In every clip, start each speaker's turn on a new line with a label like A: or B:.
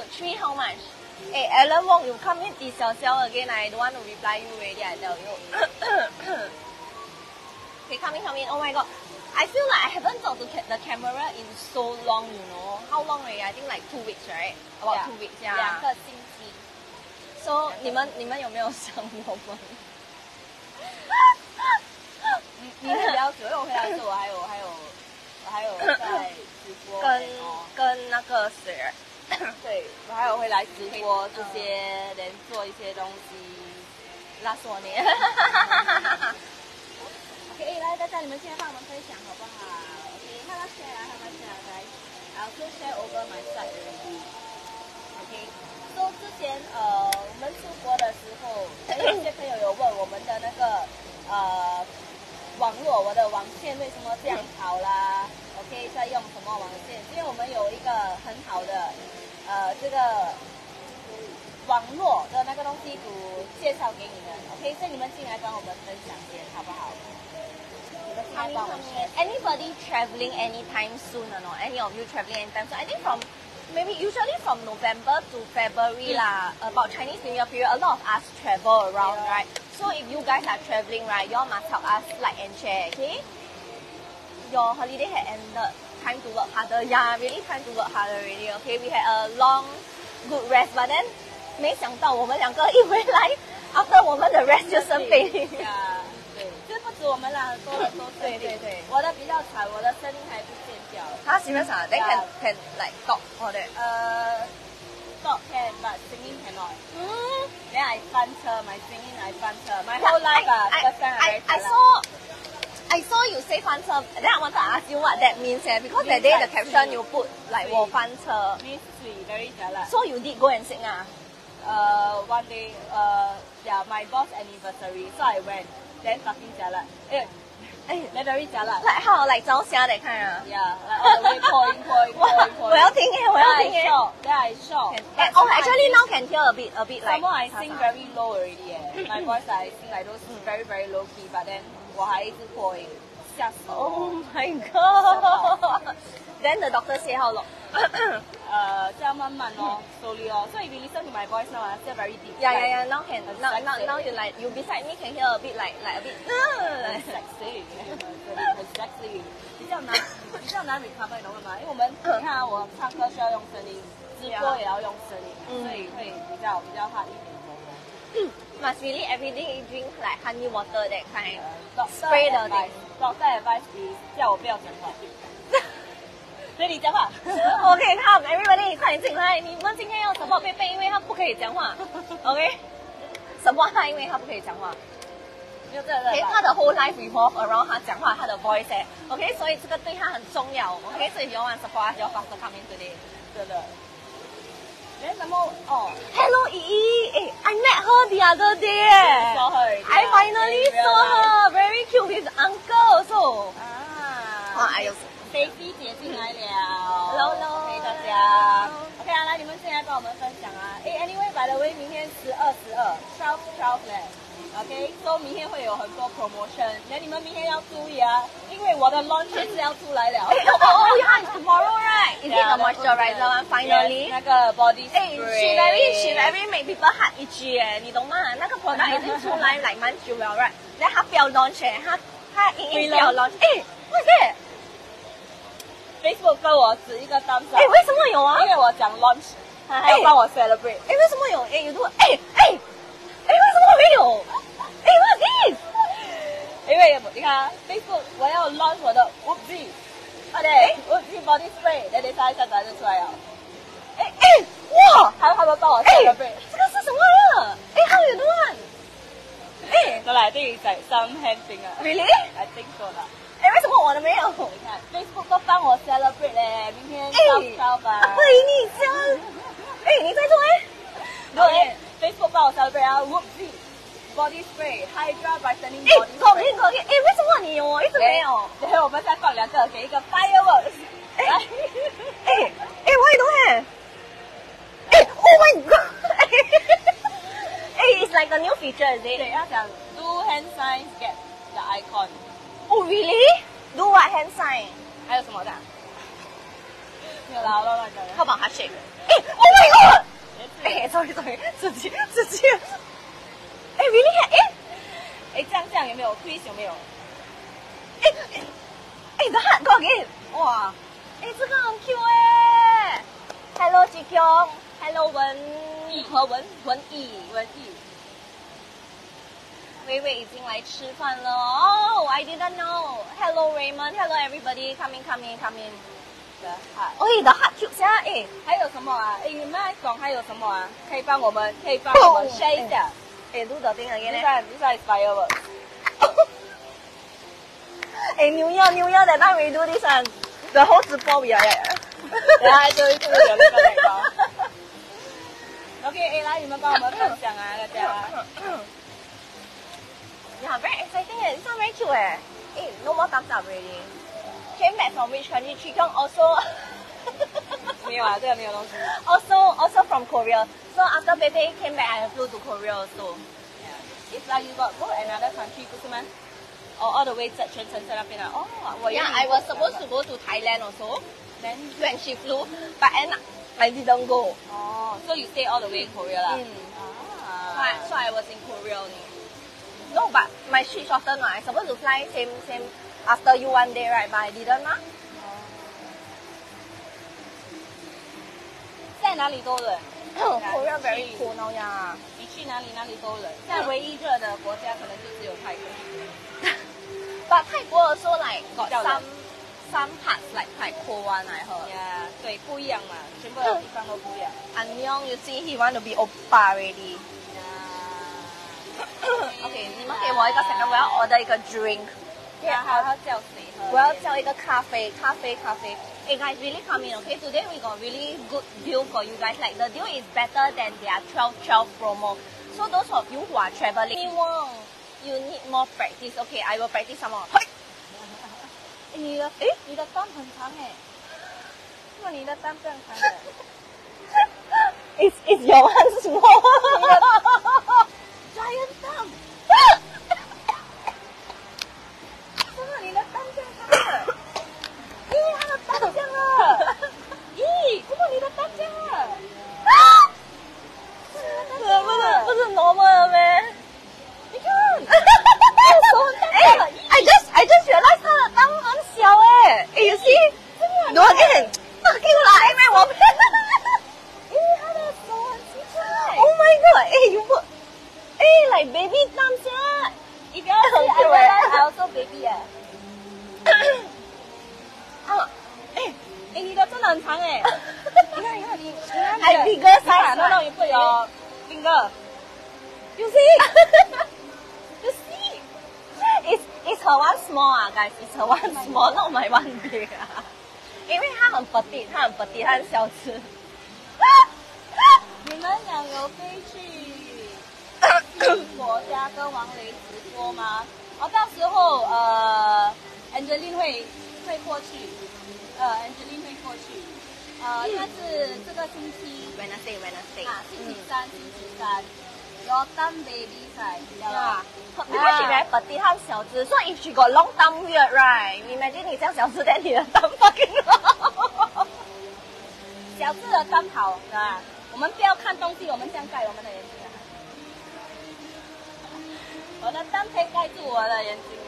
A: 3 how much? Hey, Alan Wong, you come in this yourself again. I don't want to reply you already, I tell you. Okay, come in. Oh my god. I feel like I haven't talked to the camera in so long, you know. How long already? I think like 2 weeks, right? About 2 weeks, yeah.
B: 2个星期。
A: So, 你们有没有想我们？
B: 你会比较久，因为我回来的时候我还有在直播，
A: 跟那个谁？
B: 对，我还有会来直播这些，连做一些东西。
A: 拉索你。
B: OK， 来大家你们现在帮我们分享好不好 ？OK， how much share guys? I'll also share over my side already. OK， 之前我们出国的时候，有些朋友有问我们的那个网络，我的网线为什么这样跑啦 ？OK， 在用什么网线？因为我们有一个很好的这个网络的那个东西图介绍给你们 ，OK， 所以你们进来帮我们分享先，好不好？你们进来帮我们
A: Anybody traveling anytime soon or not? Any of you traveling anytime soon? I think from maybe usually from November to February lah, about Chinese New Year period, a lot of us travel around, right? So if you guys are traveling, right, you all must help us like and share, okay? Your holiday had ended. Time to work harder. Yeah, really time to work harder already, okay? We had a long, good rest, but then 没想到我们两个一回来 ，after 我们的 rest 就生病。
B: 对，就不止我们啦，多人都生病。对，我的比较惨，我的声音还不见掉。
A: 他serious啊？ They can like talk or that?
B: Talk can, but singing cannot. Then I 翻车 my singing I 翻车 my whole life first time
A: I saw you say 翻车 then I wanted to ask you what that means because that day the caption you put like 我翻车
B: means sweet, very jialat.
A: So you did go and sing
B: one day yeah, my boss anniversary, so I went, then fucking jialat. Then very jialat.
A: Like how, like 招虾 that kind
B: Yeah, like all the way pouring.
A: 我要听耶
B: Then I shocked.
A: Oh, actually now can hear a bit like
B: Some more I sing very low already My voice I sing like those very very low key, but then 我还一直破音，吓死我
A: Oh my god. Then the doctor say how long?
B: 这样慢慢slowly So if you listen to my voice now, I still very deep.
A: Yeah. Now you like you beside me can hear a bit like a bit.
B: Sexy. 比较难 recover 你懂吗？因为我们你看我唱歌需要用声音，直播也要用声音，所以会比较 hard 一点。
A: Must really everyday drink like honey water that kind.
B: Spray the thing. Doctor advice is 叫我不要讲话。所以你讲话。
A: OK， come everybody 快点进来，你们今天要 support 贝贝，因为他不可以讲话。OK，support 他，因为他不可以讲话。OK， 他的 whole life revolve around 他讲话，他的 voice OK， 所以这个对他很重要。OK， 所以 if you want support us, you faster come in today。
B: 真的。Then 什么
A: ？Hello 依依，I met her the other day.
B: Saw her.
A: I finally saw her. Very cute with uncle also. 哎呦。
B: Baby 姐进来了
A: ，Hello，
B: 大家 ，OK 来你们进来帮我们分享Anyway by the way 明天12/12 嘞 ，OK， so 明天会有很多 promotion， 那你们明天要注意因为我的 launch 是要出来了。
A: Yeah, tomorrow right? Is it the moisturizer one finally?
B: 那个 body spray。
A: she very make people heart itchy 你懂吗？那个 product 已经出来like 蛮久了 right？ 然后他不要 launch 他硬不要 launch。What's that？
B: Facebook 跟我指一个thumbs up。
A: 为什么有啊？
B: 因为我讲 launch， 他还要帮我 celebrate。
A: 为什么有有多？为什么没有？What's this？
B: 因为你看 Facebook 我要 launch 我的 Whoopsie， 对 ，Whoopsie body spray， 那你猜一下答案就出来了。
A: 哇！
B: 他们帮我 celebrate。
A: 这个是什么呀？How you do it？
B: no I think it's like some hand thing
A: Really？
B: I think so 啦。
A: 为什么我的没有？
B: 你看 Facebook 都帮我 celebrate 嘞，明天12/12吧。
A: 你这样，你在做
B: 对 ，Facebook 帮我 celebrate Whoopsie body spray Hydra brightening body spray。
A: 口令，为什么你有我一直没有？
B: 等下我们再放2个，给一个 fireworks。
A: why don't have？Oh my god！ it's like a new feature, is it？
B: 对，要讲 do hand signs get the icon。
A: Oh really? Do what hand sign？
B: 还有什么的？ 没有啦，我乱讲的。
A: How about heart shape? Oh my god! Sorry, 自己。Really?
B: 这样有没有 twist 有没有？
A: the heart go again. 哇，这个很 Q 哎。Hello 志强 ，Hello 文艺。微微已经来吃饭了哦、I didn't know. Hello Raymond, hello everybody, come in.
B: The heart.
A: the heart cute 下
B: 还有什么啊？你们来讲还有什么啊？可以帮我们 share 一下。
A: do the thing again.
B: This is fireworks.
A: New Year that time we do this one. The whole 直播 we are there.
B: 等下就有那个奶糕。OK， 来你们帮我们分享啊，大家。
A: Yeah, very exciting. This one very cute. No more thumbs up already. Came back from which country? Chikong also.
B: 没有啊，这个没有东西。
A: Also from Korea. So after Pepe came back, I flew to Korea also.
B: Yeah. It's like you got go another country 不是吗？ Or all the way 全程在那边啊？哦，
A: Yeah, I was supposed to go to Thailand also.
B: Then
A: when she flew, but end up I didn't go.
B: Oh, so you stay all the way in Korea lah?
A: So I was in Korea only. No, but my shift shortened. I supposed to fly same after you one day, right? But I didn't.
B: 在哪里都冷。
A: Korea very cool now, yeah.
B: 你去哪里都冷。现在唯一热的国家可能就只有泰国。
A: But 泰国 also like got some parts like quite cold one, I heard.
B: Yeah, 对，不一样嘛，全部的地方都不一样。
A: Annyeong, you see, he want to be oppa already. Okay, 你们给我一个 second， 我要 order 一个 drink。
B: 他叫谁喝？
A: 我要叫一个咖啡。Hey guys, really come in, okay? Today we got really good deal for you guys. Like the deal is better than their 12/12 promo. So those of you who are traveling, you need more practice. Okay, I will practice some more.
B: 你的单很长哎，为什么你的单这样长的
A: It's your one small.
B: Giant thumb. 为什么你的单这样长的？咦，他的单这样了。咦，为什么你的单这样了？
A: 不是 normal 的咩？
B: 你看。
A: I just realized 他的裆很小哎。You see? No again. Fuck you 啦，因为我。
B: 他的手很奇怪。
A: Oh my god! You put. Like baby thumbs 啊。
B: 你不要说 I also baby 你的真的很长哎。你看你
A: 还 bigger size
B: 那种也会有 finger。
A: You see? You see? It's her one small guys. It's her one small, not my one big 因为它很 petite， 它很小只。
B: 你们俩有飞去国家跟王雷直播吗？到时候Angeline 会过去，Angeline 会过去，应该是这个星期
A: Wednesday
B: 星期三。Your thumb baby size,
A: because she very petite, 她很小只。So if she got long thumb weird, right? Imagine 你这样小只，但你的 thumb fucking long.
B: 小只的thumb好，对吧？我们不要看东西，我们这样盖我们的眼睛。我的thumb可以盖住我的眼睛。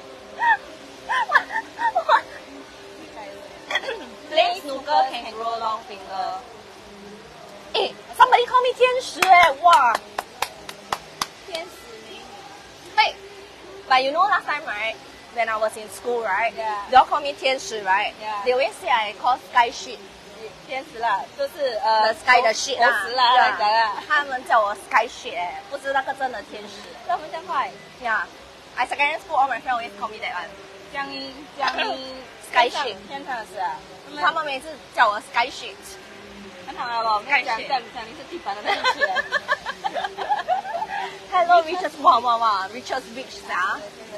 A: Play snooker can grow long finger. Somebody call me 天使哇！
B: 天使美女。
A: Hey, but you know last time, right? When I was in school, right?
B: Yeah.
A: They all call me 天使, right?
B: Yeah.
A: They always say I call sky shit.
B: 天使啦，就是
A: The sky 的 shit
B: 狗屎啦，来讲啊。
A: 他们叫我 sky shit 不是那个真的天使。
B: 那我们这样快。
A: Yeah. I secondary school, all my friends always call me that one.
B: 江一
A: sky shit.
B: 天堂的事啊。
A: 他们每次叫我 sky shit。
B: 很好了，我们讲你是地板的那一群。
A: Hello, Richard， 哇 ，Richard Rich 啊。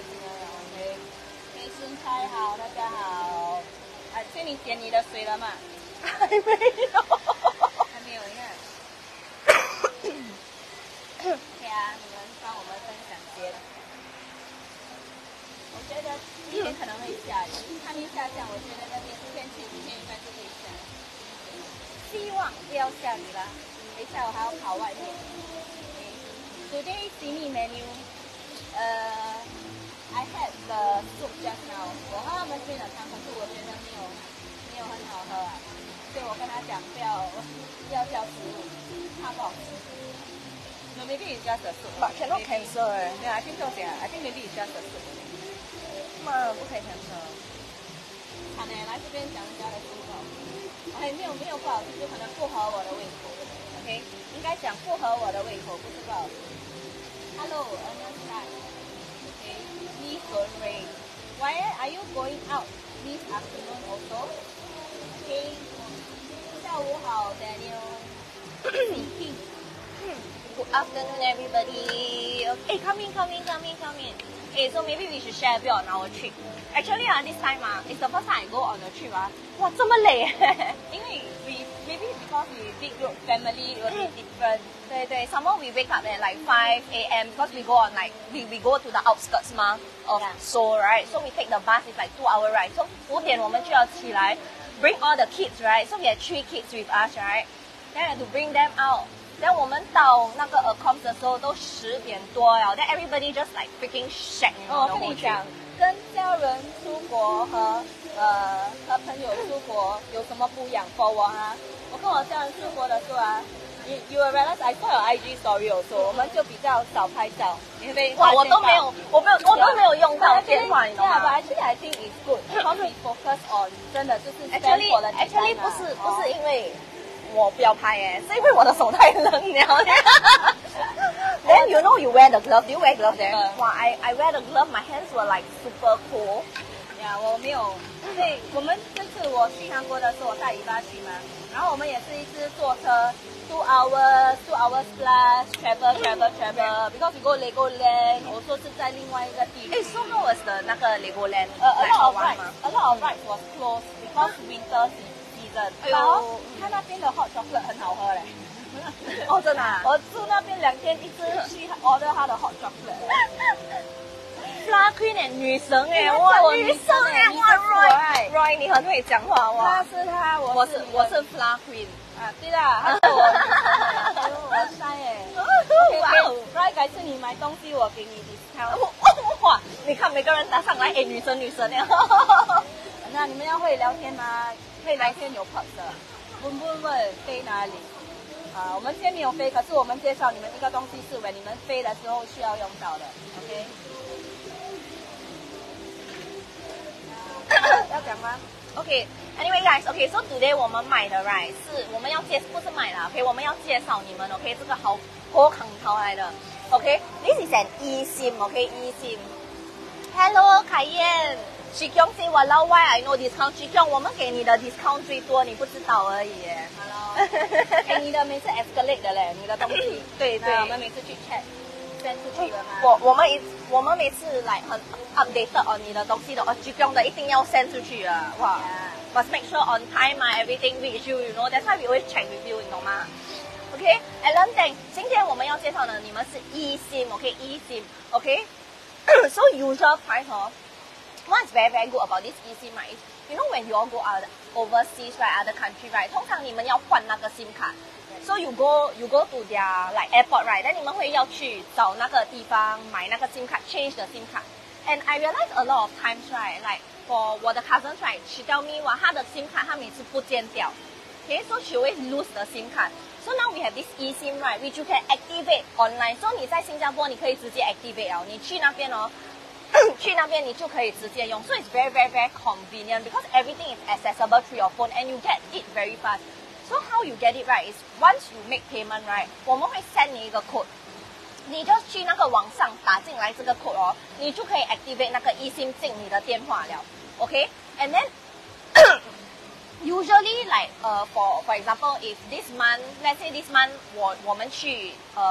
B: 梅孙猜好，大家好。所以你点你的水了嘛？
A: 还没有，
B: 你看。对啊，你们帮我们分享些。我觉得今天可能会下雨，它没下降，我觉得那边天气今天应该是会下。 下你啦。等一下我还要跑外面。Today see me menu. I had the soup just now. 我喝他们这边的汤，可是我觉得没有很好喝啊，所以我跟他讲不要叫食物，怕不好吃。No, maybe it's just the soup.
A: But cannot cancel 哎。
B: Yeah, I think so. I think maybe it's just the soup.
A: 妈，不可以 cancel。
B: 好呢，来这边讲人家的食物。哎，没有不好吃，就可能不合我的胃口。OK， 应该讲不合我的胃口，不是不好吃。Hello, Okay, please don't rain. Why are you going out this afternoon also? Okay. 下午好 Daniel.
A: Good afternoon, everybody. Hey, come in. Hey, so maybe we should share a bit on our trip. Actually, this time, it's the first time I go on a trip. 哇，这么累。
B: 因为 maybe because we big group family will be different.
A: 对 somehow we wake up at like 5 a.m. because we go on like we go to the outskirts of Seoul, right? So we take the bus. It's like 2-hour ride. So 5点我们就要起来 bring all the kids, right? So we had 3 kids with us, right? Then I had to bring them out. Then 我们到那个 Accoms 的时候都10点多了。Then everybody just like freaking shag, you know.
B: 我跟你讲，跟家人出国和朋友出国有什么不一样 ？For 我跟我家人出国的时候you will realize I saw your IG story also. 我们就比较少拍照，你会不会？
A: 哇，我都没有用到电话，你懂吗？
B: But actually I think it's good because we focus on 真的就是 spend for the
A: actually 不是因为我不要拍是因为我的手太冷了。Then you know you wear the glove. Do you wear glove there? Wow, I wear the glove. My hands were like super cold.
B: 我没有，因为我们这次我去韩国的时候，我带尾巴去嘛，然后我们也是一直坐车 2 hours plus travel because we go Legoland， 我说是在另外一个地方。
A: So how was the 那个 Legoland?
B: A lot of rides was closed because winter season。然后他那边的 hot chocolate 很好喝嘞。
A: 哦，真的啊？
B: 我住那边2天，一直去 order 他的 hot chocolate。
A: Fla Queen 女神哇，女神哇 Roy 你很会讲话哇。
B: 他是他，
A: 我是 Fla Queen
B: 对啦，他是我塞OK Roy 改次你买东西我给你 discount。
A: 哇，你看每个人打上来，女神
B: 那你们要会聊天吗？可以聊天有 perks 的。问飞哪里？我们今天没有飞，可是我们介绍你们一个东西是为你们飞的时候需要用到的 ，OK？ 要讲吗
A: ？OK, anyway guys, OK, so today 我们买的 right 是我们要不是买啦 ，OK， 我们要介绍你们 ，OK， 这个好康淘来的 ，OK，this is an eSIM, OK, eSIM. Hello, 凯燕。徐强 say 我老 why I know discount， 徐强我们给你的 discount 最多，你不知道而已。
B: Hello， 你的每次 escalate 的嘞，你的东西。
A: 对，
B: 我们每次去 check。send 出去了吗？
A: 我们每次来很 updated on 你的东西的，徐强的一定要 send 出去啊！哇 ，must make sure on time everything reach you, you know. That's why we always check with you, 你懂吗 ？OK, Alan Deng， 今天我们要介绍的你们是 eSIM, OK, eSIM, OK. So usual price what's very very good about this eSIM right is, you know when you all go out overseas right, other country right, 通常你们要换那个 SIM card. So you go to their like airport right, then 你们会要去找那个地方买那个 SIM card, change the SIM card. And I realized a lot of times right, like for 我的 cousins right, she tell me 哇，她的 SIM card 她每次不见掉。Okay, so she always lose the SIM card. So now we have this eSIM right, which you can activate online. So 你在新加坡你可以直接 activate 哦，你去那边去那边你就可以直接用。So it's very very very convenient because everything is accessible through your phone and you get it very fast. So how you get it right is once you make payment right, 我们会 send 你一个 code. 你就去那个网上打进来这个 code 哦，你就可以 activate 那个 eSIM 进你的电话了。Okay? And then usually like for example if this month, let's say this month 我们去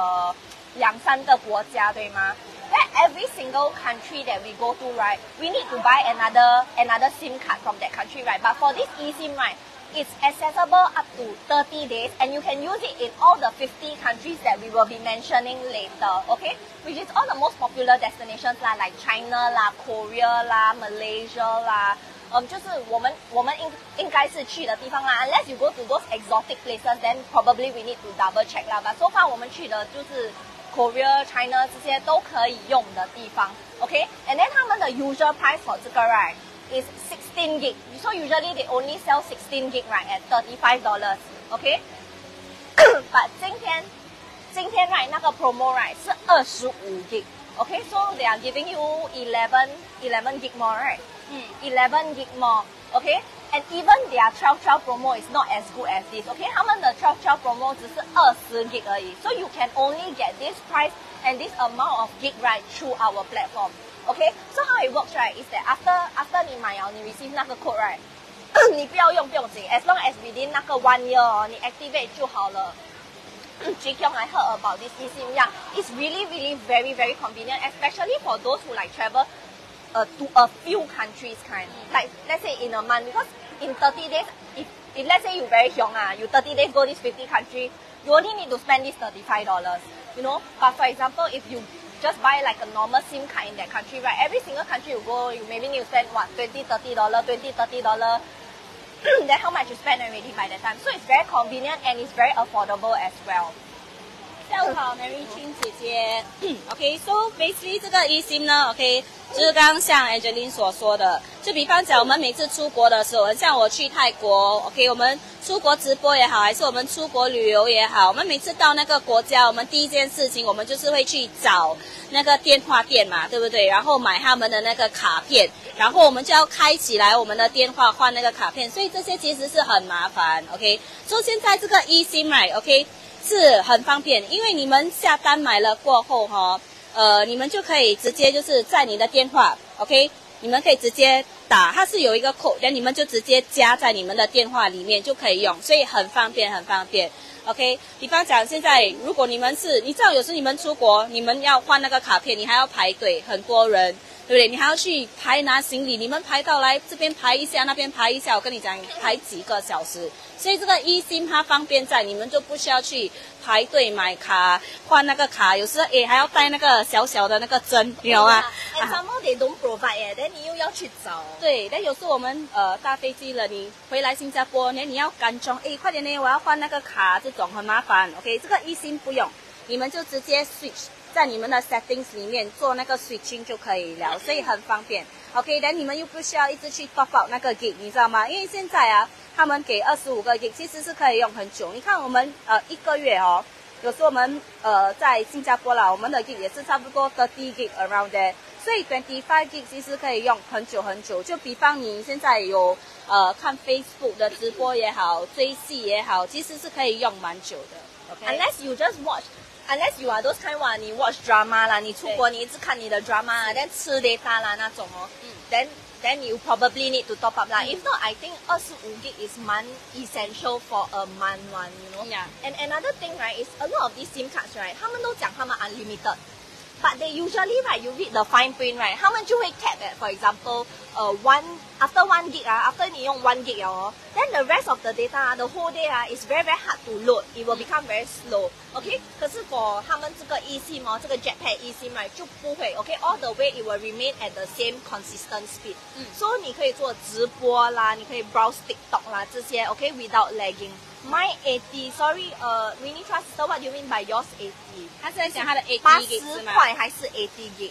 A: 2-3个国家对吗？ Then every single country that we go to right, we need to buy another SIM card from that country right. But for this eSIM right, it's accessible up to 30 days and you can use it in all the 50 countries that we will be mentioning later, okay? Which is all the most popular destinations like China, Korea, Malaysia, 就是我们应该是去的地方啦。Unless you go to those exotic places, then probably we need to double check 啦。But so far 我们去的就是 Korea, China 这些都可以用的地方。OK, and then 他们的 usual price for 这个 right is 16 gig. So usually they only sell 16 gig right at $35. OK, but 今天 right 那个 promo right 是25 gig. Okay, so they are giving you 11 gig more, right? 11 gig more. Okay, and even their 12 promo is not as good as this. Okay, 他们的12 promo 只是20 gig 而已. So you can only get this price and this amount of gig right through our platform. Okay, so how it works right is that after 你买了你 receive 那个 code right, 你不要用不用紧 as long as within 那个 1 year 哦，你 activate 就好了。Jikyong, I heard about this eSIM. Yeah, it's really very convenient, especially for those who like travel to a few countries kind. Like let's say in a month, because in 30 days, if let's say you very young you 30 days go this 50 country, you only need to spend this $35. You know, but for example, if you just buy like a normal SIM card in that country, right? Every single country you go, you maybe need to spend what $20-$30. Then how much you spend already by that time. So it's very convenient and it's very affordable as well.
B: 下午好 ，Mary 青姐姐。OK， so basically 这个 eSIM 呢 ，OK， 就是刚刚像 Angeline 所说的，就比方讲我们每次出国的时候，像我去泰国 ，OK， 我们出国直播也好，还是我们出国旅游也好，我们每次到那个国家，我们第一件事情，我们就是会去找那个电话店嘛，对不对？然后买他们的那个卡片，然后我们就要开起来我们的电话换那个卡片，所以这些其实是很麻烦 ，OK。所以现在这个 eSIM right，OK。是很方便，因为你们下单买了过后你们就可以直接就是在你的电话 ，OK， 你们可以直接打，它是有一个 code， 然后你们就直接加在你们的电话里面就可以用，所以很方便，OK， 比方讲现在如果你知道有时你们出国，你们要换那个卡片，你还要排队，很多人。对不对？你还要去排拿行李，你们排到来这边排一下，那边排一下，我跟你讲，排几个小时。所以这个 eSIM 它方便在，你们就不需要去排队买卡，换那个卡，有时候还要带那个小小的那个针，有啊。
A: And some more they don't provide then 你又要去找。
B: 对，但有时候我们搭飞机了，你回来新加坡，你要赶中，快点呢，我要换那个卡，这种很麻烦。OK， 这个 eSIM 不用，你们就直接 switch。在你们的 settings 里面做那个 switching 就可以了，所以很方便。OK， 但你们又不需要一直去 top up 那个 gig， 你知道吗？因为现在他们给25个 gig， 其实是可以用很久。你看我们1个月有时候我们在新加坡啦，我们的 gig 也是差不多30 gig around there， 所以25 gig 其实可以用很久。就比方你现在有看 Facebook 的直播也好，追戏也好，其实是可以用蛮久的。
A: OK，Unless you just watch。Unless you are those kind 你 watch drama 啦，你出国你一直看你的 drama， then 吃 data 啦那种then you probably need to top up 啦。If not, I think 25 gig is 蛮 essential for a month one, you know.
B: Yeah.
A: And another thing right is a lot of these SIM cards right， 他们都讲他们 unlimited。But they usually right, you read the fine print right, 他们就会 cap at, for example, after 1 gig after 你用1 gig then the rest of the data the whole day is very hard to load. It will become very slow. Okay? 可是 for 他们这个 eSIM 这个 Jetpack eSIM right 就不会 Okay? All the way it will remain at the same consistent speed. So 你可以做直播啦，你可以 browse TikTok 啦这些 Okay? Without lagging. Mine 80, sorry, Winnie Trust Sister, what do you mean by yours 80?
B: 他是在讲他的80 gig 是吗？
A: 80块还是80 gig?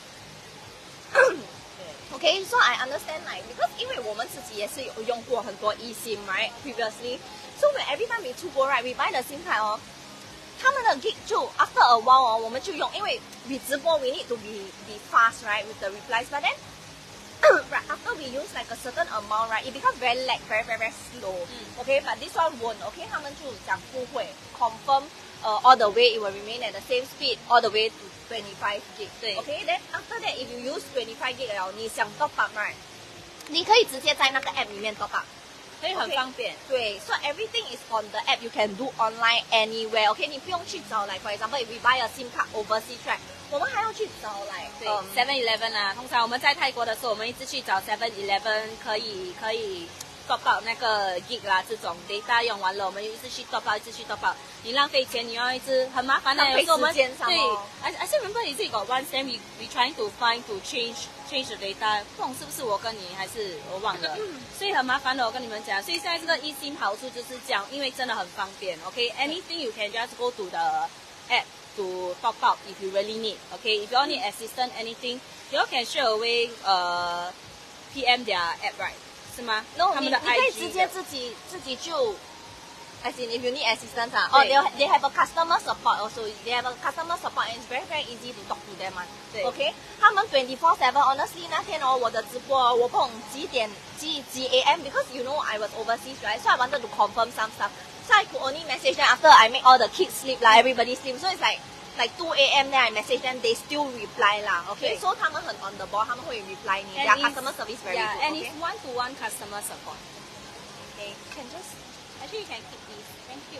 A: Okay, so I understand like because 因为我们自己也是有用过很多 eSIM right previously, so when every time we 出国 right we buy the SIM card 他们的 gig 就 after a while 我们就用，因为 we 直播 we need to be fast right with the replies, but then right, after we use like a certain amount right it becomes very lag, very slow. Okay, but this one won't. Okay, 他们就讲不会 confirm all the way it will remain at the same speed all the way to 25 gig.
B: 对
A: Okay, then after that if you use 25 gig 了，你想 top up right 你可以直接在那个 app 里面 top up，
B: 所以很方便。
A: 对 so everything is on the app, you can do online anywhere. Okay, 你不用去找 like for example if we buy a SIM card overseas right 我们还要去找 like
B: 7-Eleven 通常我们在泰国的时候，我们一直去找 7-Eleven 可以 top up 那个 gig 啦，这种 data 用完了，我们又一直去 top up， 一直去 top up， 你浪费钱，你要一直很麻烦的。
A: 浪费时间上
B: 对
A: 哦。
B: I still remember 你自己got one time we trying to find to change the data， 不懂是不是我跟你还是我忘了，所以很麻烦的。我跟你们讲，所以现在这个eSIM好处就是这样，因为真的很方便。OK，anything you can just go to the app to top up if you really need. Okay, if you all need assistance anything, you all can straight away PM their app, right? 是吗？
A: No，
B: 他们的 IG
A: 你可以直接自己就。As in, if you need assistance, they have a customer support also. They have a customer support, and it's very very easy to talk to them. Okay, 他们 24/7. Honestly, 那天我的直播我不懂几点几 AM because you know I was overseas, right? So I wanted to confirm some stuff. So I could only message them after I make all the kids sleep, everybody sleep. So it's like 2 AM then I message them, they still reply lah. Okay, so 他们很 on the ball, 他们会 reply 你。Their customer service very good.
B: And it's one-to-one customer support.
A: Okay, can just.
B: Actually, you can keep these. Thank you.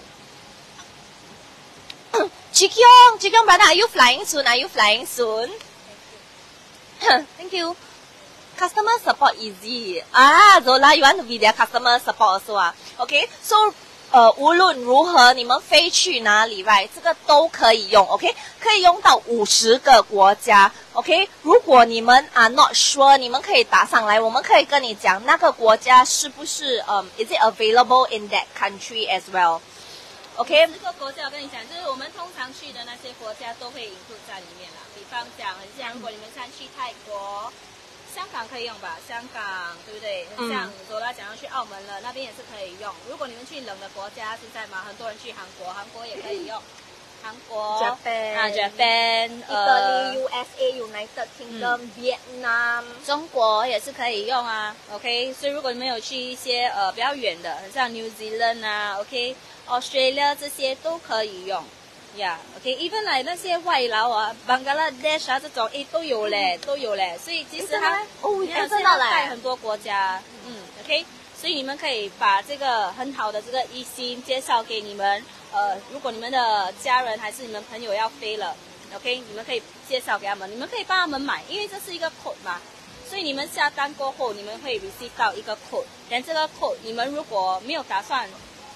A: Jikyong, brother, are you flying soon? Are you flying soon? Thank you. Customer support easy. Zola, you want to be their customer support also Okay, so 无论如何你们飞去哪里 right 这个都可以用 OK 可以用到50个国家 OK 如果你们are not sure 你们可以打上来我们可以跟你讲那个国家是不是is it available in that country as well OK
B: 这个国家我跟你讲就是我们通常去的那些国家都会 include 在里面啦比方讲很像如果你们想去泰国香港可以用吧？香港对不对？像左拉讲要去澳门了，那边也是可以用。如果你们去冷的国家，现在嘛，很多人去韩国，韩国也可以用。韩国
A: Japan, Italy, USA, United Kingdom, Vietnam，
B: 中国也是可以用啊。OK， 所以如果你们有去一些比较远的，很像 New Zealand 啊 ，OK，Australia 这些都可以用。Yeah，OK，even like 那些外劳啊 ，Bangladesh 啊这种，都有嘞，所以其实它
A: 真的
B: 在很多国家，OK， 所以你们可以把这个很好的这个eSIM介绍给你们，如果你们的家人还是你们朋友要飞了 ，OK， 你们可以介绍给他们，你们可以帮他们买，因为这是一个 code 嘛，所以你们下单过后，你们会 receive 到一个 code， 但这个 code 你们如果没有打算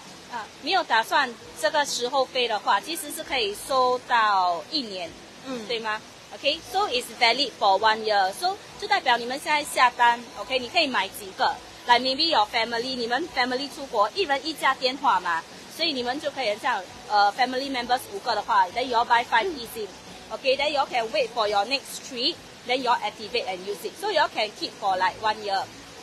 B: 这个时候飞的话，其实是可以收到1年，对吗 ？OK， so it's valid for 1 year， so 就代表你们现在下单 ，OK， 你可以买几个，like maybe your family， 你们 family 出国，1人1家电话嘛，所以你们就可以像family members 5个的话 ，then you all buy 5 eSIM，OK，then you all can wait for your next trip，then you all activate and use it，so you all can keep for like 1 year.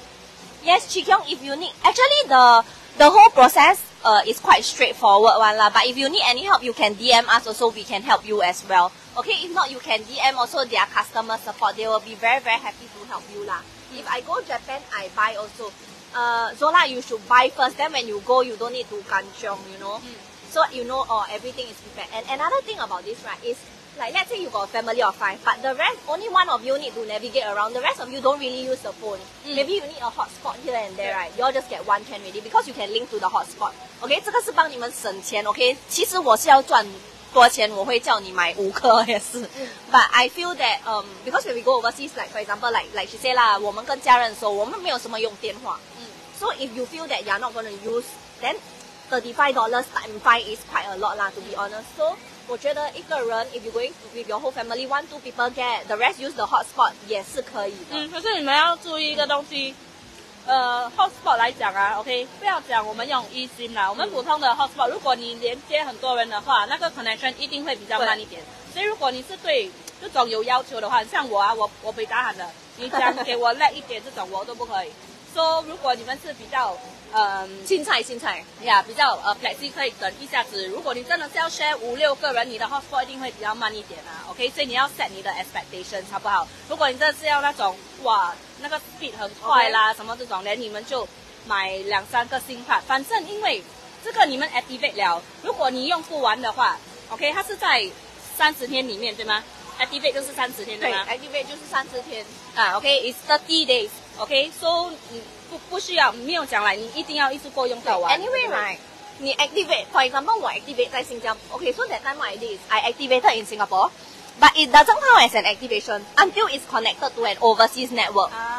A: Yes, Chikyong, if you need, actually the whole process is quite straightforward one lah. But if you need any help, you can DM us also. We can help you as well. Okay, if not, you can DM also their customer support. They will be very very happy to help you lah. If I go Japan, I buy also. Zola, you should buy first. Then when you go, you don't need to kanchong, you know. So you know, everything is prepared. And another thing about this, right, is like let's say you got a family of 5, but the rest only one of you need to navigate around. The rest of you don't really use the phone. Maybe you need a hotspot here and there, right? You all just get one can already because you can link to the hotspot. Okay, 这个是帮你们省钱 ，OK？ 其实我是要赚多钱，我会叫你买5颗也是。But I feel that because when we go overseas, like for example, like she said 啦，我们跟家人的时候，我们没有什么用电话。So if you feel that you're not going to use, then $35 times 5 is quite a lot lah, to be honest. So 我觉得一个人 if you going with your whole family, 1, 2 people get, the rest use the hotspot 也是可以的。
B: 可是你们要注意一个东西。hotspot 来讲啊 ，OK， 不要讲我们用eSIM啦，我们普通的 hotspot， 如果你连接很多人的话，那个 connection 一定会比较慢一点。所以如果你是对这种有要求的话，像我啊，我被打喊的，你讲给我 lag 一点这种我都不可以。So 如果你们是比较
A: 青菜
B: 呀，比较flexi 可以等一下子。如果你真的是要 share 5、6个人，你的 hotspot 一定会比较慢一点啊 ，OK， 所以你要 set 你的 expectation 好不好？如果你真的是要那种哇那个 speed 很快啦什么这种，连你们就买2、3个 SIM card， 反正因为这个你们 activate 了，如果你用不完的话 ，OK， 它是在30天里面对吗 ？activate 就是30天对吗？
A: 对 ，activate 就是30天
B: 啊 ，OK，it's 30 days，OK，so 不需要没有讲来，你一定要一次过用到完。
A: Anyway, right， 你 activate, for example, 我 activate 在新加坡 ，OK， so that time what I did is I activated in Singapore, but it doesn't count as an activation until it's connected to an overseas network.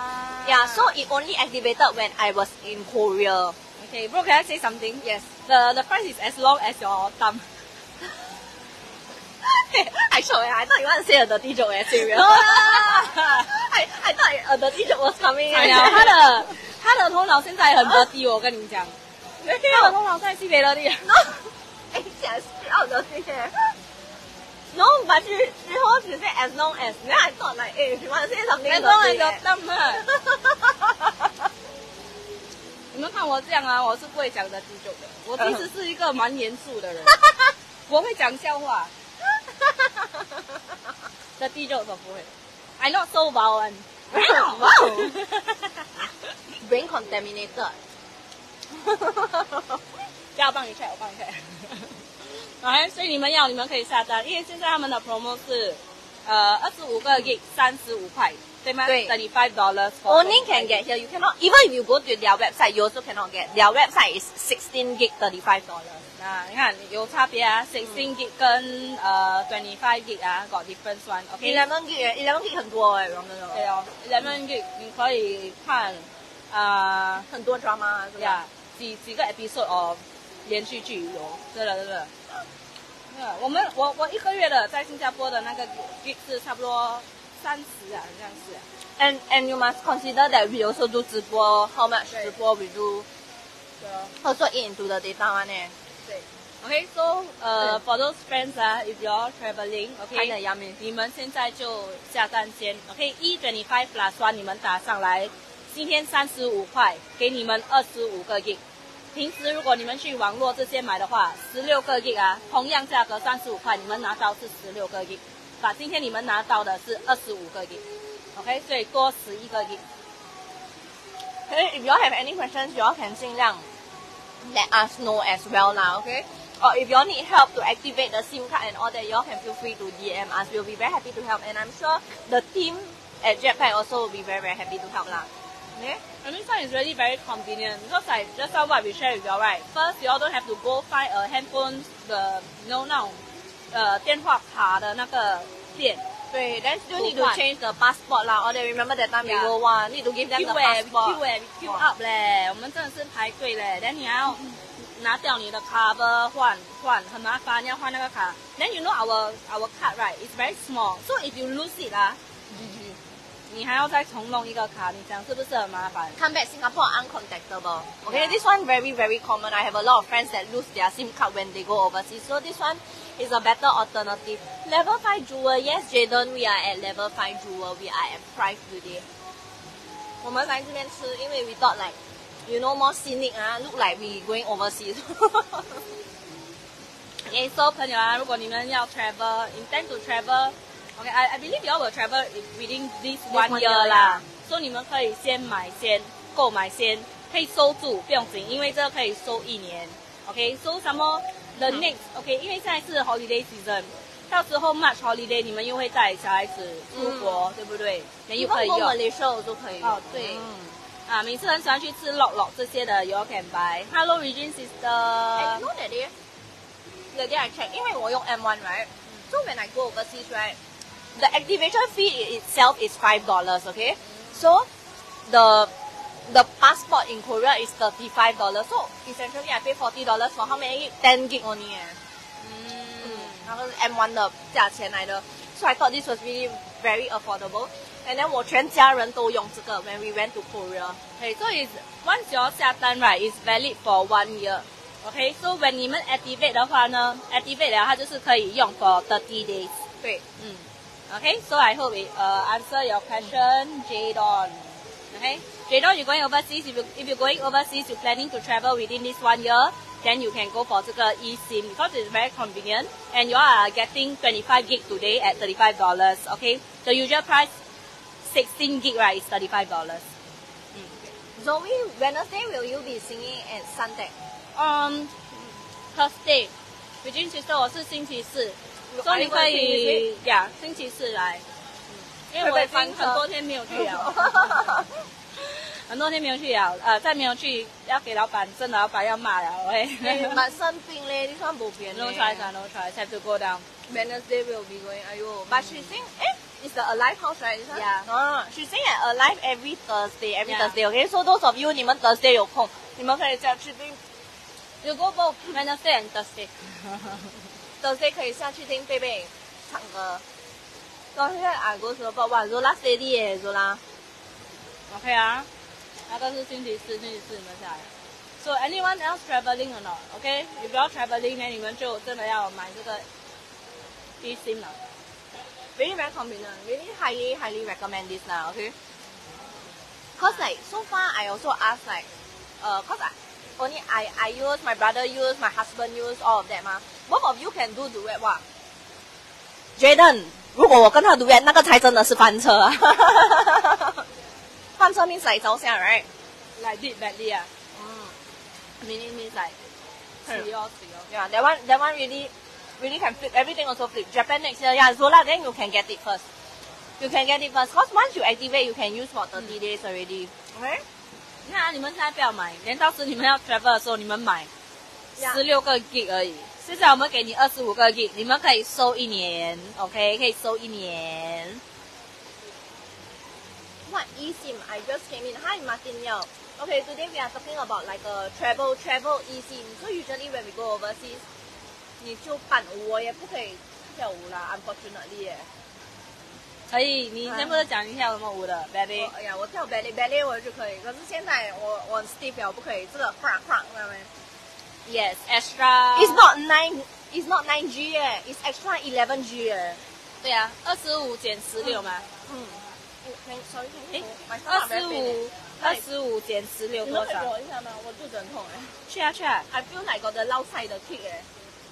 A: Yeah, so it only activated when I was in Korea.
B: Okay, bro, can I say something?
A: Yes.
B: The price is as long as your thumb.
A: I thought you want to say a dirty joke, serious.
B: No
A: I thought a dirty joke was coming.
B: 哎呀，他的头脑现在很dirty，我跟你讲，他的头脑现在是非常dirty。
A: No, 哎，讲是要dirty. No, but she said as long as. Then I thought like, hey, she want to say something.
B: As long as your thumb. 你们看我这样啊，我是不会讲dirty joke的。我其实是一个蛮严肃的人，我会讲笑话。dirty joke 我不会。I not so violent.
A: Wow. Brain contaminated.
B: 要帮你 check， 我帮你 check。OK， 所以你们可以下单，因为现在他们的 promo 是25个 gig 35块，对吗？
A: 对
B: ，$35
A: Only can get here. You cannot. Even if you go to their website, you also cannot get. Their website is 16 gig $35.
B: 啊，你看有差别啊，16 gig 跟25 gig 啊，got difference one。OK，
A: 11 gig 很多
B: 对哦，11 gig 你可以看
A: 很多 drama 是吧？
B: 呀，几个 episode of 连续剧有，真的。我一个月的在新加坡的那个 gig 是差不多30啊，好像是。
A: And you must consider that we also do 直播 how much 直播 we do also into the data one 呢。
B: 对。Okay, so for those friends if you're traveling, okay,
A: 看得yummy.
B: 你们现在就下单先 ，OK， 125 plus 1你们打上来，今天35块，给你们25个 gig。平时如果你们去网络这些买的话，16个 gig 啊，同样价格35块，你们拿到是16个 gig， 把今天你们拿到的是25个 gig，OK， 所以多11个 gig。
A: Okay, if you all have any questions, you all can 尽量 let us know as well lah, okay? Or if you all need help to activate the SIM card and all that, you all can feel free to DM us. We'll be very happy to help, and I'm sure the team at Jetpack also will be very, very happy to help lah. Okay?
B: And this one is really very convenient because like just now what we share with you all, right? First, you all don't have to go find a handphone 的 那种电话卡的那个店。
A: 对 then still need to change the passport 啦 or they remember that time we go one need to give them the passport.
B: Queue up 嘞，我们真的是排队嘞。then 你还要拿掉你的 cover 换很麻烦，要换那个卡。then you know our card right is very small, so if you lose it 啊 ，GG， 你还要再重弄一个卡，你讲是不是很麻烦
A: Come back Singapore uncontactable. Okay, this one very, very common. I have a lot of friends that lose their SIM card when they go overseas. So this one is a better alternative. Level 5 Jewel, yes, Jayden, we are at Level 5 Jewel. We are at Price today. 我们来这边吃，因为 we thought like, you know, more scenic look like we going overseas.
B: Okay, so 朋友啊，如果你们要 intend to travel, okay, I believe you all will travel within this one year 啦。所以你们可以先购买先，可以收住不用紧，因为这个可以收1年。Okay, so some more the next, okay, 因为现在是 holiday season， 到时候 March holiday 你们又会带小孩子出国，对不对？那又可以用。
A: Malaysia 都可以。
B: 哦，对。每次很喜欢去吃 lok 这些的 ，you all can buy. Hello, Regine sister.
A: And you know that day I checked, 因为我用 M1 right? So when I go overseas right, the activation fee itself is $5, okay? So the passport in Korea is $35. So essentially I pay $40 for how many gig? 10 gig only. 然后是 M1 的价钱来的。So I thought this was really very affordable. And then 我全家人都用这个 when we went to Korea.
B: Okay, so it's once you all 下单 right, it's valid for 1 year. Okay, so when 你们 activate 的话呢 ，activate 了它就是可以用 for 30 days.
A: 对
B: ，Okay, so I hope it answer your question, Jadon. Okay, Jadon, you're going overseas. If you're going overseas, you're planning to travel within this 1 year, then you can go for 这个 eSIM because it's very convenient and you are getting 25 gig today at $35. Okay, the usual price 16 gig right is $35.
A: Zoe, Wednesday will you be singing at Suntec?
B: Thursday, Regine sister 我是星期四，所以你可以呀，星期四来，因为我已经很多天没有去了，很多天没有去了，再没有去要给老板，真的老板要骂了，喂。
A: 咪生病咧，呢雙冇變。
B: No choice, no choice, have to go down.
A: Wednesday will be going. 哎呦，but she think It's the Alive house, right? Is it?
B: Yeah.
A: She's staying at Alive every Thursday, okay? So those of you 你们 Thursday 有空，你们可以下去听
B: You go both Wednesday and Thursday.
A: Thursday 可以下去听贝贝唱歌。到现在俺哥说哇 ，Zola steady 耶 ，Zola。
B: OK 啊，那个是星期四你们下来。So anyone else traveling or not? OK, if you're traveling， 那你们就真的要买这个 eSIM 了。
A: Really recommend, really highly recommend this now, okay? Cause like so far I also ask like, cause I use, my brother use, my husband use, all of that 嘛。Both of you can do duet 哇。Jaden， 如果我跟他 duet， 那个才真的是翻车啊！翻车 means like 走下 right?
B: Like did badly 啊。Meaning means like 死哦。
A: Yeah, that one really can flip. Everything also flip. Japan next year, yeah, Zola, then you can get it first. You can get it first. Cause once you activate, you can use for 30 days already. Okay?
B: 那你们现在不要买，连到时你们要 travel 的时候你们买16个 gig 而已。现在我们给你25个 gig， 你们可以收1年 ，OK？ 可以收1年。
A: What eSIM? I just came in. Hi, Martin Yao. Okay, today we are talking about like a travel eSIM. So usually when we go overseas, 你就伴舞，我也不可以跳舞啦 ，unfortunately 耶。
B: 可以，你能不能讲一下什么舞的 ballet？
A: 哎呀，我跳 ballet 我就可以，可是现在我 stiff 了，我不可以，这个 crack， 知道没
B: ？Yes, extra.
A: It's not 9G 耶 ，it's extra 11G 耶。
B: 对啊，25减16嘛。
A: sorry，
B: 25减16多少？
A: 你们可以给我一下吗？我肚子很痛哎。
B: 去啊去啊
A: ！I feel like got the 捞菜的 kick 哎。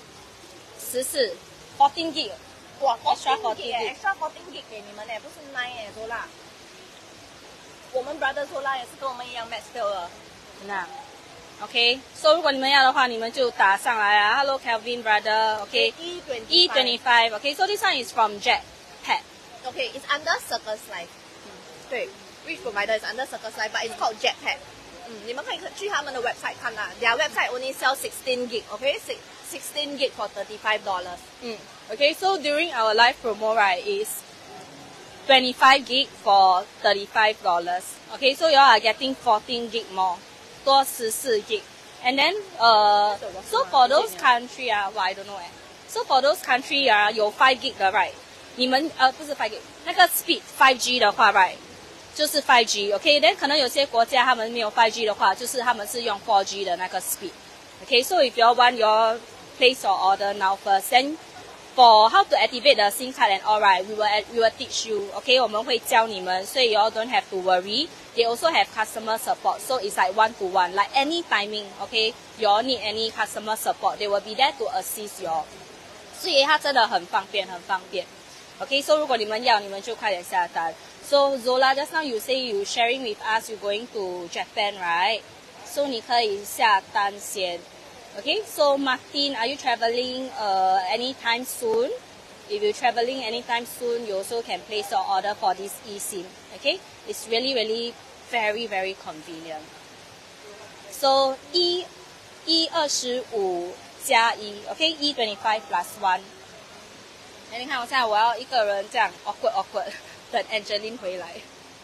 B: 14 gig。
A: 哇
B: ，extra 14
A: gig，extra 14 gig 给你们呢，不是9哎，Zola。我们 brother Zola 也是跟我们一样 max bill 了。
B: 那 ，OK，so 如果你们要的话，你们就打上来啊 ，Hello Kelvin brother，OK，E25，OK，so this one is from Jetpack。OK，it's
A: under Circus Life。对 ，which provider is under Circus Life，but it's called Jetpack。你们可以去他们的 website 看啦。Their website only sell 16 gig，OK，16 gig for $35。
B: Okay, so during our live promo, right, is 25 gig for $35. Okay, so you all are getting 14 gig more, 多14 gig. And then, so for those country I don't know So for those country 有5 gig 的 right, 你们不是5 gig, 那个 speed 5G 的话 right, 就是 5G. Okay, then 可能有些国家他们没有 5G 的话，就是他们是用 4G 的那个 speed. Okay, so if you all want your place your order now first, then for how to activate the SIM card and all right, we will teach you. Okay, 我们会教你们，所以 you all don't have to worry. They also have customer support, so it's like 1-to-1, like any timing. Okay, you all need any customer support, they will be there to assist you all. 所以它真的很方便，很方便。Okay, so 如果你们要，你们就快点下单。So Zola, just now you say you sharing with us, you going to Japan, right? So 你可以下单先。Okay, so Martin, are you traveling anytime soon? If you're traveling anytime soon, you also can place your order for this eSIM. Okay, it's really very convenient. So E25加1 ，OK, E25 plus 1。哎，你看我现在我要一个人这样 awkward 等 Angeline 回来，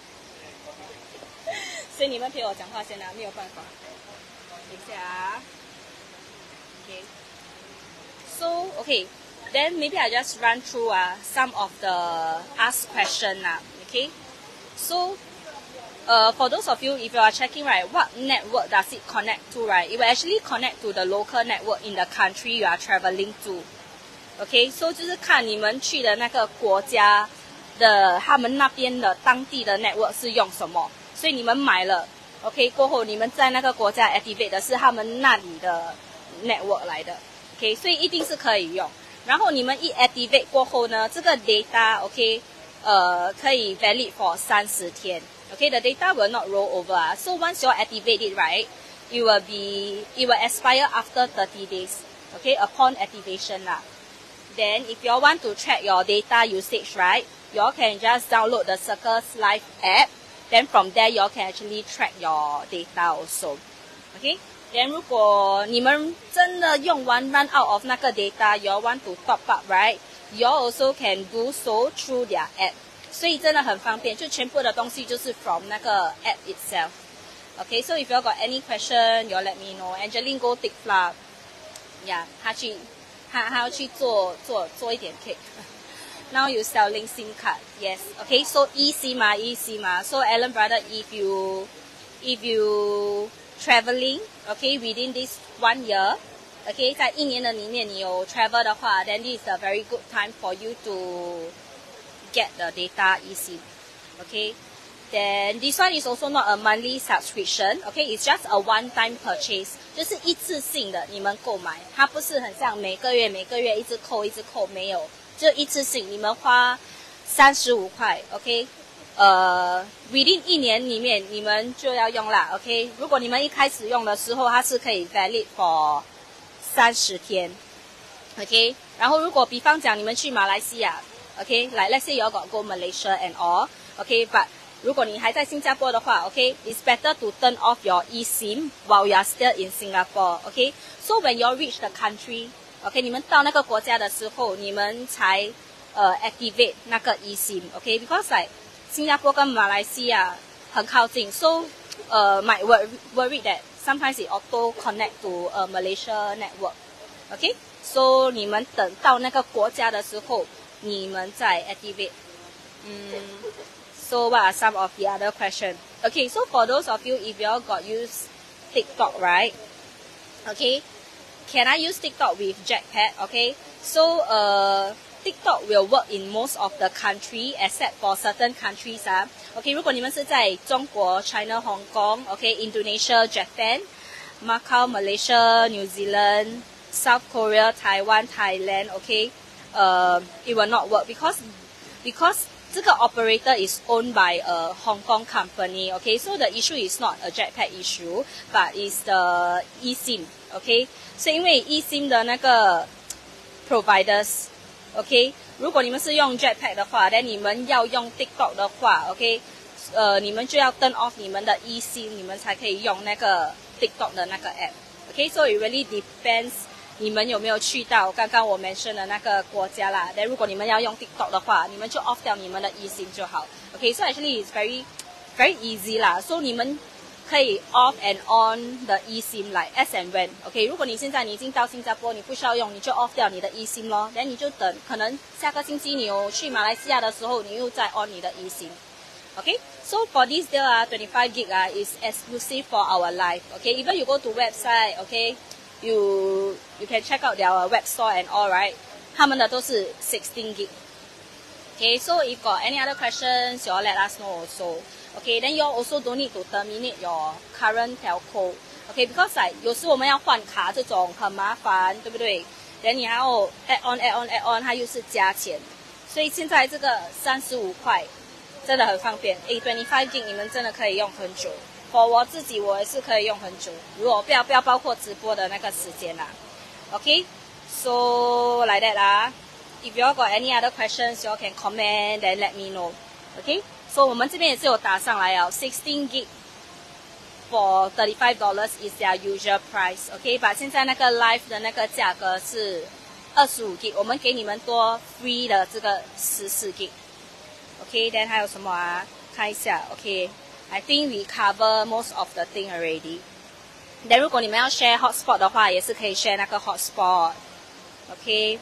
B: 所以你们陪我讲话先没有办法。等一下啊。Okay. So, okay, then maybe I just run through some of the asked question okay? So, for those of you, if you are checking, right, what network does it connect to, right? It will actually connect to the local network in the country you are traveling to. Okay, so 就是看你们去的那个国家的他们那边的当地的 network 是用什么，所以你们买了 OK 过后，你们在那个国家 activate 的是他们那里的 network 来的 OK， 所以一定是可以用。然后你们一 activate 过后呢，这个 data OK 可以 valid for 30天 OK， the data will not roll over so once you activate it right, it will expire after 30 days OK upon activation Then if you all want to track your data usage right, you all can just download the Circus Life app. Then from there you all can actually track your data also. Okay? Then 如果你们真的用完 run out of 那个 data, you all want to top up right, you all also can do so through their app. 所以真的很方便，就全部的东西就是 from 那个 app itself. Okay, so if you got any question, you let me know. Angeline go take flour. Yeah, 她要去做一点 cake. Now you selling SIM card. Yes. Okay, so eSIM 嘛. So Alan brother, if you traveling, okay, within this 1 year, okay, 在1年的里面你有 travel 的话 then this is a very good time for you to get the data eSIM. Okay, then this one is also not a monthly subscription. Okay, it's just a one-time purchase. 就是一次性的你们购买，它不是很像每个月一直扣，没有，就一次性，你们花35块 ，OK， within 1年里面你们就要用啦 ，OK。如果你们一开始用的时候，它是可以 valid for 30天 ，OK。然后如果比方讲你们去马来西亚 ，OK，like let's say you got go Malaysia and all，OK，but如果你还在新加坡的话 ，OK， it's better to turn off your eSIM while you are still in Singapore，OK。So when you reach the country，OK， 你们到那个国家的时候，你们才activate 那个 eSIM，OK，because like 新加坡跟马来西亚很靠近 ，so might worry that sometimes it auto connect to Malaysia network，OK。So 你们等到那个国家的时候，你们再 activate。So what are some of the other questions? Okay, so for those of you, if you all got use TikTok, right? Okay, can I use TikTok with Jetpack? Okay, so TikTok will work in most of the country except for certain countries. Okay, 如果你们是在中国 China, Hong Kong, okay, Indonesia, Japan, Macau, Malaysia, New Zealand, South Korea, Taiwan, Thailand, okay, it will not work because 这个 operator is owned by a Hong Kong company, okay? So the issue is not a Jetpack issue, but is the eSIM, okay? 是因为 eSIM 的那个 providers, okay? 如果你们是用 Jetpack 的话 then 你们要用 TikTok 的话 okay? 你们就要 turn off 你们的 eSIM 你们才可以用那个 TikTok 的那个 app, okay? So it really depends你们有没有去到刚刚我 mention 的那个国家啦？但如果你们要用 TikTok 的话，你们就 off 掉你们的 eSIM 就好。Okay, so actually it's very easy 啦。So 你们可以 off and on the eSIM like as and when. Okay, 如果你现在已经到新加坡，你不需要用，你就 off 掉你的 eSIM 咯。然后你就等，可能下个星期你有去马来西亚的时候，你又再 on 你的 eSIM. Okay, so for this deal 25 gig is exclusive for our live. Okay, even you go to website, okay.You can check out their web store and all, right? 他们的都是16 gig. Okay, so if got any other questions, you all let us know also. Okay, then you also don't need to terminate your current telco. Okay, because like 有时我们要换卡这种很麻烦，对不对？ then 你还要 add on， 它又是加钱。所以现在这个35块真的很方便。25 gig 你们真的可以用很久。for 我自己我也是可以用很久，如果不要包括直播的那个时间啦。Okay, so like that啦。If you all got any other questions, you all can comment and let me know. Okay, so 我们这边也是有打上来哦，16 gig for $35 is their usual price. Okay, but 现在那个 live 的那个价格是25 gig， 我们给你们多 free 的这个14 gig. Okay, then 还有什么啊？看一下 ，Okay。I think we cover most of the thing already. Then 如果你们要 share hotspot 的话，也是可以 share 那个 hotspot. Okay.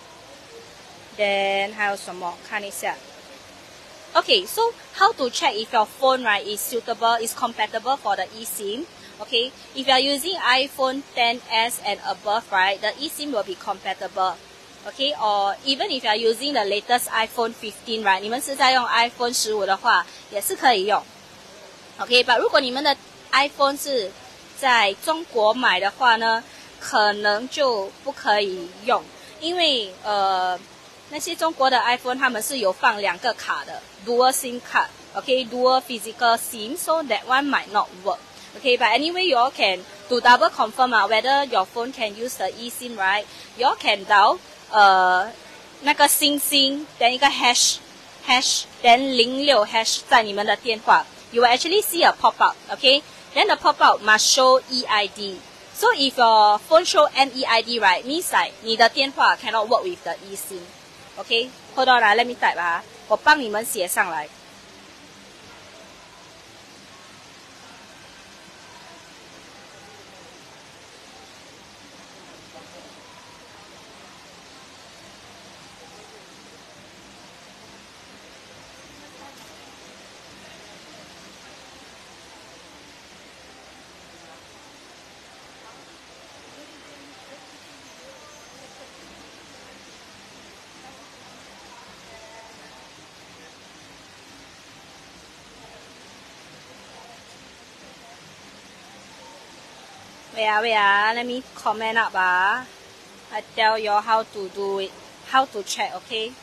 B: Then 还有什么？看一下。Okay, so how to check if your phone right is suitable, is compatible for the eSIM? Okay, if you are using iPhone XS and above, right, the eSIM will be compatible. Okay, or even if you are using the latest iPhone 15, right, 你们是在用 iPhone 15的话，也是可以用。Okay, but 如果你们的 iPhone 是在中国买的话呢，可能就不可以用，因为那些中国的 iPhone 他们是有放2个卡的 dual SIM card, okay, dual physical SIM, so that one might not work. Okay, but anyway, you all can to double confirm whether your phone can use the eSIM, right? You all can dial 那个星星 then 一个 hash then 06 hash 在你们的电话。You will actually see a pop-up, okay? Then the pop-up must show EID. So if your phone show NEID, right, means like 你的电话 cannot work with the eSIM. Okay? Hold on, let me type.
C: 我帮你们写上来。Wait, let me comment up. I tell you how to do it, how to check, okay?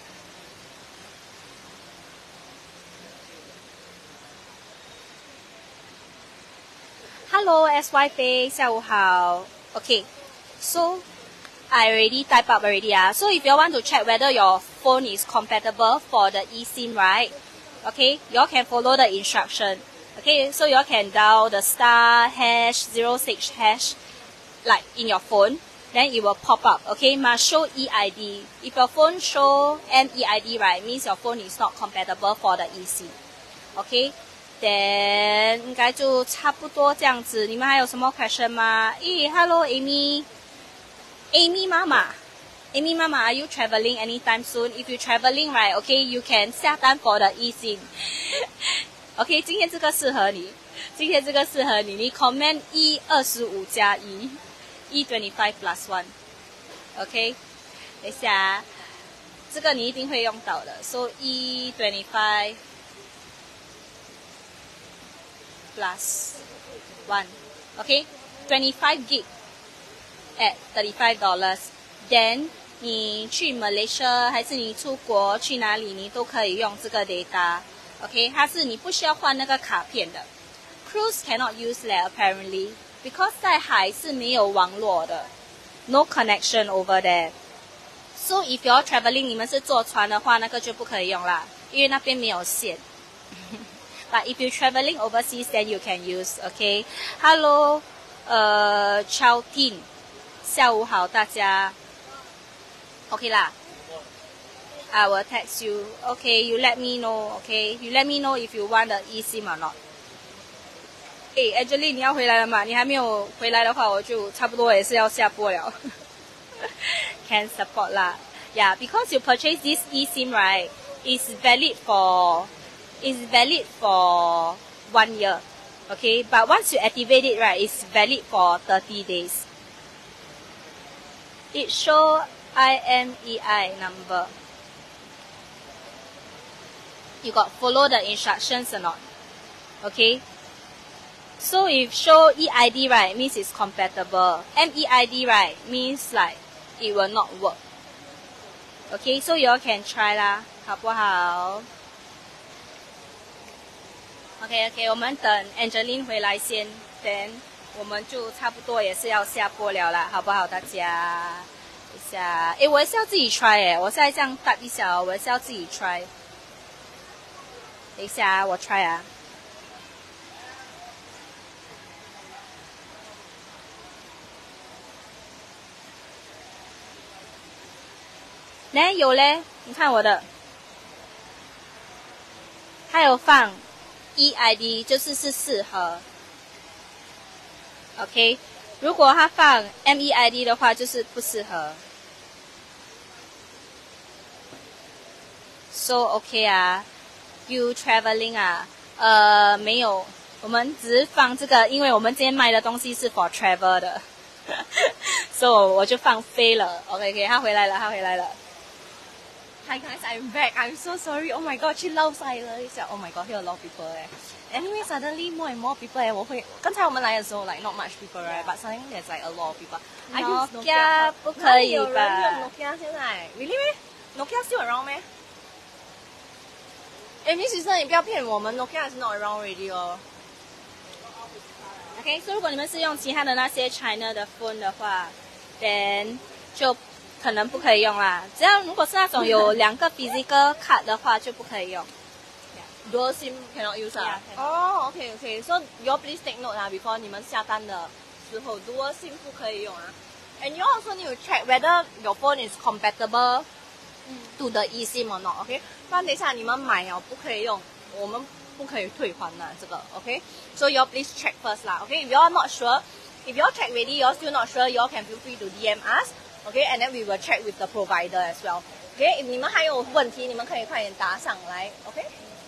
C: Hello, SYP, 下午好。Okay, so I already type up already. So if you want to check whether your phone is compatible for the eSIM, right? Okay, you can follow the instruction. Okay, so you can dial the *#06# like in your phone, then it will pop up. Okay, must show EID. If your phone show MEID, right, means your phone is not compatible for the eSIM. Okay, then 应该就差不多这样子。你们还有什么 question 吗？Hello Amy 妈妈。Amy 妈妈 ，Are you traveling anytime soon? If you traveling, right, okay, you can 下单 for the eSIM. OK， 今天这个适合你，你 comment E25+1 E25+1 ，OK， 等一下，这个你一定会用到的 ，so E25+1 ，OK， 25 gig at $35 then 你去 Malaysia 还是你出国去哪里，你都可以用这个 data。OK， 它是你不需要换那个卡片的。Cruise cannot use that apparently because 在海是没有网络的 ，no connection over there. So if you're traveling， 你们是坐船的话，那个就不可以用啦，因为那边没有线。But if you're traveling overseas, then you can use. OK， Hello， Chowtin， 下午好大家。OK 啦。I will text you. Okay, you let me know. Okay, you let me know if you want the eSIM or not. Angeline， 你要回来了吗？你还没有回来的话，我就差不多也是要下播了。Can support 啦。Yeah, because you purchase this eSIM, right? It's valid for 1 year. Okay, but once you activate it, right, it's valid for 30 days. It show IMEI number. You got follow the instructions or not? Okay. So if show EID, right, means it's compatible. MEID, right, means like it will not work. Okay, so you all can try 啦，好不好 ？OK， 我们等 Angeline 回来先， then 我们就差不多也是要下播了啦，好不好？大家，等一下，我也是要自己 try 我现在这样打一下我也是要自己 try。等一下我 try 啊。呢有嘞，你看我的，它有放 EID， 就是适合。OK， 如果它放 MEID 的话，就是不适合。So OK 啊。You traveling 啊？没有，我们只是放这个，因为我们今天卖的东西是 for travel 的，所以我就放飞了。OK， 他回来了。Hi guys, I'm back. I'm so sorry. Oh my god， 去漏晒了一下。Oh my god, here a lot of people Anyway, suddenly more and more people 刚才我们来的时候 like not much people right, but suddenly there's like a lot of people. I use Nokia 不可以吧？有人用 Nokia 现在 ？Really 咩 ？Nokia still around 咩？Miss 先生，你不要骗我们 ，Nokia is not around already 哦。OK， 所以如果你们是用其他的那些 China 的 phone 的话 ，then 就可能不可以用啦。只要如果是那种有2个 physical card 的话，就不可以用。Dual SIM cannot use 啊。哦 ，OK， so you please take note 啊 ，before 你们下单的时候 ，Dual SIM 不可以用啊。And you also need to check whether your phone is compatible
A: to the eSIM or not, okay? 不然等一下你们买了不可以用，我们不可以退还的这个 ，okay? So you all please check first 啦 ，okay? If you all not sure, if you all check ready, you all still not sure, you all can feel free to DM us, okay? And then we will check with the provider as well, okay? If 你们还有问题，你们可以快点答上来 ，okay?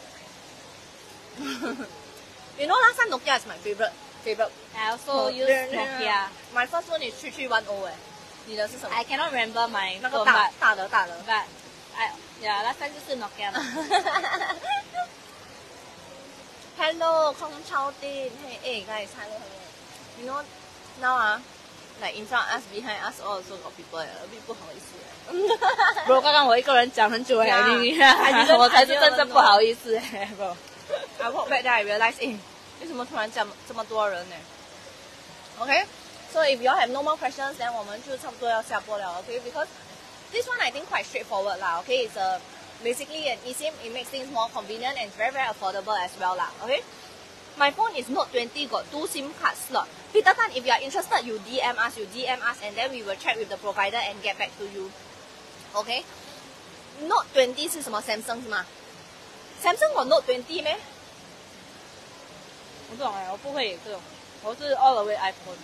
A: You know, last time Nokia is my favorite.
C: I also use Nokia.
A: My first one is 3310哎，你的是什么？
C: I cannot remember my
A: 那个
C: phone,
A: 大的。
C: but last time 就是 Nokia 嘛。
A: Hello， 空超丁，Hey guys, hello. You know now like in front us, behind us also got people, a bit 不好意思。
C: bro， 刚刚我一个人讲很久哎，我才是真正不好意思哎 ，bro。
A: I walk back there, I realize, 为什么突然这么多人呢 ？Okay, so if you all have no more questions, then 我们就差不多要下播了 ，okay? Because this one I think quite straightforward 啦 ，okay? It's basically an eSIM. It makes things more convenient and very affordable as well 啦 ，okay? My phone is Note 20, got 2 SIM card slot. Peter Tan, if you are interested, you DM us, and then we will check with the provider and get back to you. Okay? Note 20是什么 Samsung 是吗 ？Samsung 有 Note 20咩？
C: 我不懂哎，我不会这种，我是 all the way iPhone。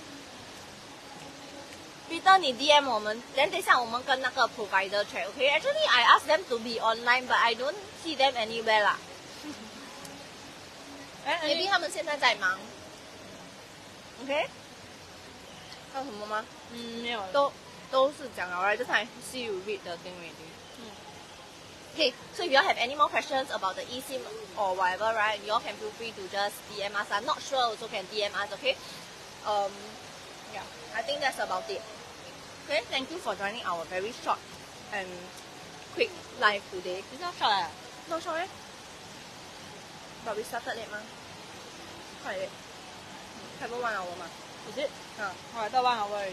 A: Peter， 你 DM 我们，等一下我们跟那个 provider check。Okay? Actually, I asked them to be online, but I don't see them anywhere 啦。Maybe 他们现在在忙。Okay? 还有什么吗？
C: 没有。
A: 都是讲了 right? Just I see you read the thing already. Okay, so if you all have any more questions about the eSIM or whatever, right, you all can feel free to just DM us. I'm not sure, also can DM us, okay? Yeah, I think that's about it. Okay, thank you for joining our very short and quick live today.
C: It's not short 啊
A: Not short, eh? But we started late, ma. Quite late. Haven't 1 hour, ma.
C: Is it? Oh, 到1 hour already.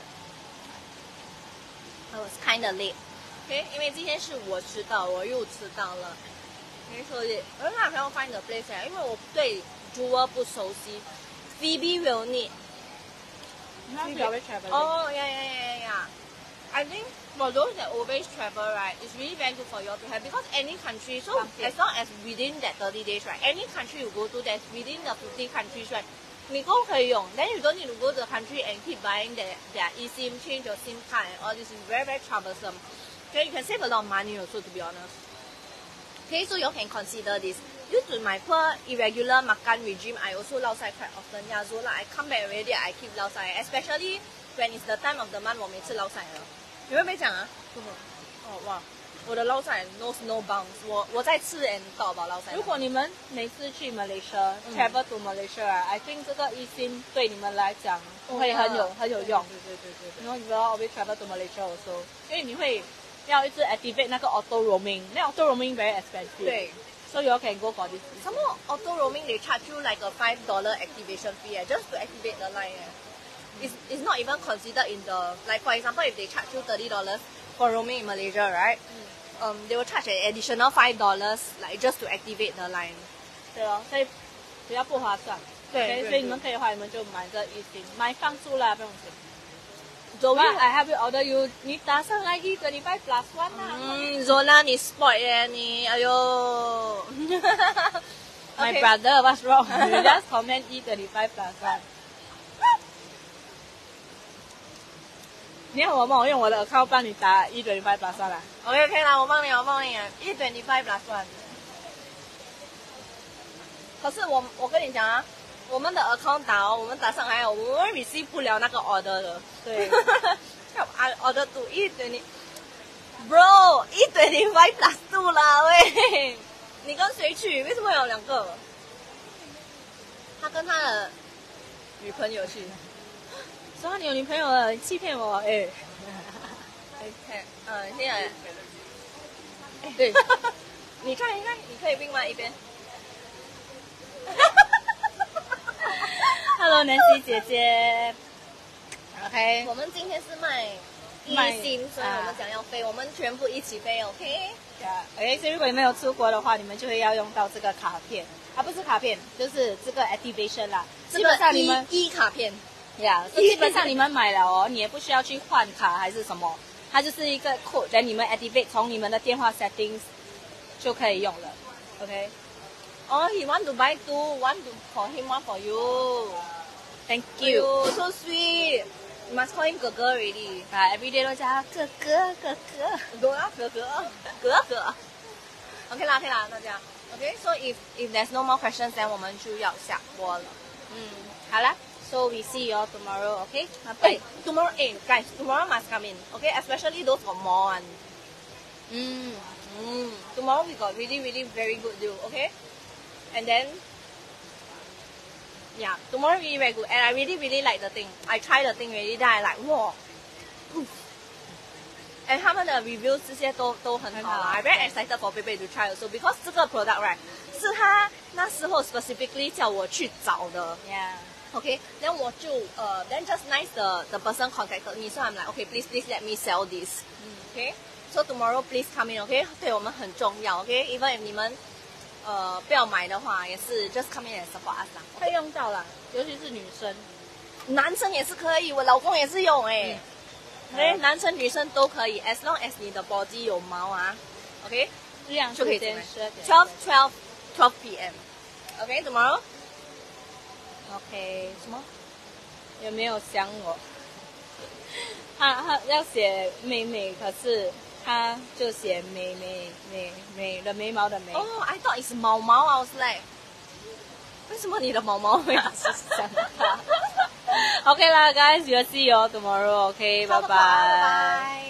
A: I was kind of late. Okay, 因为今天是我迟到，我又迟到了。Okay, so I'm not trying to find the place 因为我对 Jewel 不熟悉。Phoebe will need. Oh, yeah. I think for those that always travel, right, it's really very good for you all to have because any country, so as long as within that 30 days, right, any country you go to that's within the 50 countries, right, 你都可以用 then you don't need to go to the country and keep buying their eSIM, change your SIM card and all this is very, very troublesome. Okay, you can save a lot of money also, to be honest. Okay, so you all can consider this. Due to my poor irregular makan regime, I also lao sai quite often. Yeah, so like I come back already, I keep lao sai. Especially when it's the time of the month, 我每次lao sai了。你会不会讲啊？哦哇，我的lao sai knows no bounds. 我在吃 and talk about lao sai.
C: 如果你们每次去 Malaysia, travel to Malaysia, I think 这个 eSIM 对你们来讲会很有用。对。然后你要 always travel to Malaysia also， 因为你会要一直 activate 那个 auto roaming， 那 auto roaming very expensive。
A: 对。
C: So you all can go for this.
A: Some more auto roaming they charge you like a $5 activation fee just to activate the line. It's not even considered in the like for example if they charge you $30 for roaming in Malaysia, right? They will charge an additional $5 like just to activate the line.
C: 对哦，所以比较不划算。
A: 对，
C: 所以你们可以的话，你们就买这 eSIM， 买放住啦，不用钱。
A: Zola,
C: I have you order you， 你打上来E25 plus 1啦。
A: Zola 你 spoil 耶你，哎呦。
C: My brother, what's wrong? You just comment E25 plus 1。你要我帮我用我的 account 帮你打E25 plus 1啦。
A: OK 啦，我帮你，E25 plus 1。可是我跟你讲啊。我们的 account 我们打上来我们 receive 不了那个 order 的。
C: 对。
A: I order to E20 Bro E25 plus 2啦喂。你跟谁去？为什么有2个？他跟他的女朋友去。
C: 说你有女朋友了，你欺骗我哎。
A: 现在。对。你看，你可以并吗？一边。
C: Hello Nancy 姐姐 ，OK，
A: 我们今天是卖eSIM，所以我们讲要飞，我们全部一起飞 ，OK？OK，
C: 所以如果你们有出国的话，你们就会要用到这个卡片，不是卡片，就是这个 activation 啦。
A: 基本上你们卡片，
C: 基本上你们买了哦，你也不需要去换卡还是什么， 它就是一个 code， 然后你们 activate 从你们的电话 settings 就可以用了。OK。
A: Oh, he want to buy two, one for him, one for you.
C: Thank you.
A: Oh, so sweet. You must call him 哥哥 already.
C: Everyday 都叫他哥哥哥哥。
A: 哥哥。OK 啦，那这样。Okay, so if there's no more questions, then 我们就要下播了。
C: 好啦。So we see you all tomorrow, okay?
A: Hey, tomorrow, guys, tomorrow must come in, okay? Especially those got more one. Tomorrow we got really, really very good deal, okay? And then, yeah, tomorrow really very good. And I really, really like the thing. I tried the thing already, then I like, wow. And 他们的 reviews 这些都很好啦。I very excited for Pepe to try also because 这个 product right 是他那时候 specifically 叫我去找的。
C: Yeah.Okay,
A: then 我就then just nice the person contacted me, so I'm like, okay, please let me sell this. Okay, so tomorrow please come in. Okay, 对我们很重要。Okay, even if 你们不要买的话，也是 just come in and support us 啦。
C: 会用到啦，尤其是女生，
A: 男生也是可以，我老公也是用Okay, 男生女生都可以 ，as long as 你的 body 有毛啊。Okay,
C: 日阳
A: 就可以
C: 12点。
A: 12 p.m. Okay, tomorrow.
C: OK， 什么？有没有想我？他要写妹妹，可是他就写美的眉毛的眉。
A: Oh, I thought it's 毛毛 I was like， 为什么你的毛毛会是想他？
C: OK 啦 ，guys， we'll see you all tomorrow. OK， 拜拜。